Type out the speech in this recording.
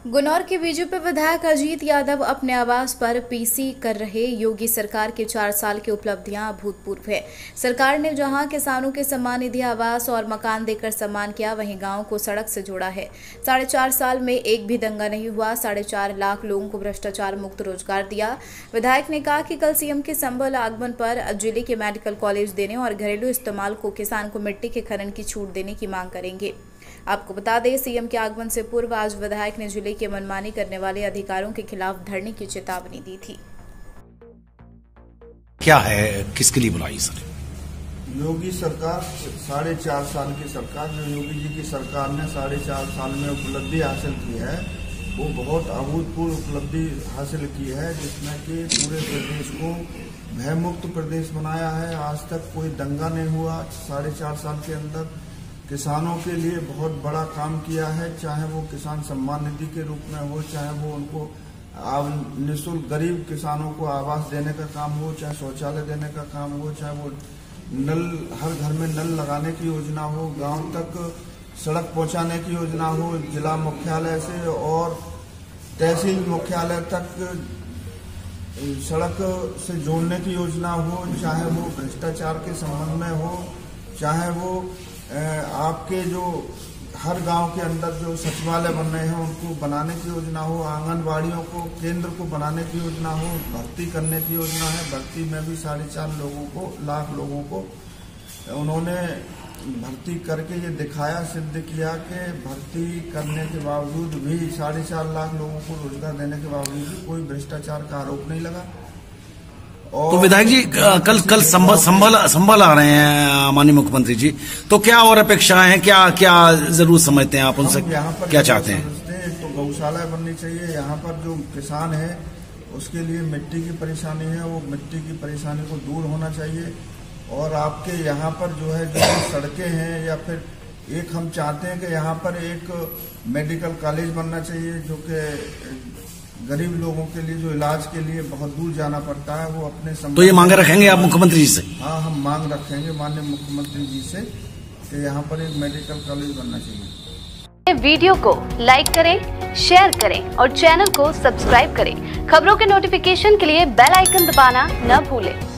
गुन्नौर के बीजेपी विधायक अजीत यादव अपने आवास पर पीसी कर रहे योगी सरकार के 4 साल की उपलब्धियां अभूतपूर्व है। सरकार ने जहां किसानों के सम्मान निधि आवास और मकान देकर सम्मान किया, वहीं गांव को सड़क से जोड़ा है। 4.5 साल में एक भी दंगा नहीं हुआ। 4.5 लाख लोगों को भ्रष्टाचार मुक्त रोजगार दिया। विधायक ने कहा कि कल सीएम के संबल आगमन पर जिले के मेडिकल कॉलेज देने और घरेलू इस्तेमाल को किसान को मिट्टी के खनन की छूट देने की मांग करेंगे। आपको बता दें, सीएम के आगमन से पूर्व आज विधायक ने जिले के मनमानी करने वाले अधिकारियों के खिलाफ धरने की चेतावनी दी थी। क्या है, किसके लिए बुलाई सर? योगी सरकार 4.5 साल की सरकार, जो योगी जी की सरकार ने 4.5 साल में उपलब्धि हासिल की है, वो बहुत अभूतपूर्व उपलब्धि हासिल की है, जिसमें कि पूरे प्रदेश को भयमुक्त प्रदेश बनाया है। आज तक कोई दंगा नहीं हुआ। 4.5 साल के अंदर किसानों के लिए बहुत बड़ा काम किया है, चाहे वो किसान सम्मान निधि के रूप में हो, चाहे वो उनको निःशुल्क गरीब किसानों को आवास देने का काम हो, चाहे शौचालय देने का काम हो, चाहे वो नल, हर घर में नल लगाने की योजना हो, गांव तक सड़क पहुंचाने की योजना हो, जिला मुख्यालय से और तहसील मुख्यालय तक सड़क से जोड़ने की योजना हो, चाहे वो भ्रष्टाचार के संबंध में हो, चाहे वो आपके जो हर गांव के अंदर जो सचिवालय बन रहे हैं उनको बनाने की योजना हो, आंगनबाड़ियों को केंद्र को बनाने की योजना हो, भर्ती करने की योजना है। भर्ती में भी 4.5 लाख लोगों को उन्होंने भर्ती करके ये दिखाया, सिद्ध किया कि भर्ती करने के बावजूद भी 4.5 लाख लोगों को रोजगार देने के बावजूद भी कोई भ्रष्टाचार का आरोप नहीं लगा। तो विधायक जी कल संभल आ रहे हैं माननीय मुख्यमंत्री जी, तो क्या और अपेक्षाएं हैं, क्या जरूर समझते हैं आप उनसे, क्या चाहते हैं? तो गौशाला बननी चाहिए। यहाँ पर जो किसान है उसके लिए मिट्टी की परेशानी है, वो मिट्टी की परेशानी को दूर होना चाहिए। और आपके यहाँ पर जो है जो सड़कें हैं, या फिर एक हम चाहते हैं कि यहाँ पर एक मेडिकल कॉलेज बनना चाहिए, जो कि गरीब लोगों के लिए जो इलाज के लिए बहुत दूर जाना पड़ता है, वो अपने तो ये मांग रखेंगे आप मुख्यमंत्री जी से? हाँ, हम मांग रखेंगे माननीय मुख्यमंत्री जी से कि यहाँ पर एक मेडिकल कॉलेज बनना चाहिए। वीडियो को लाइक करें, शेयर करें और चैनल को सब्सक्राइब करें। खबरों के नोटिफिकेशन के लिए बेल आइकन दबाना न भूलें।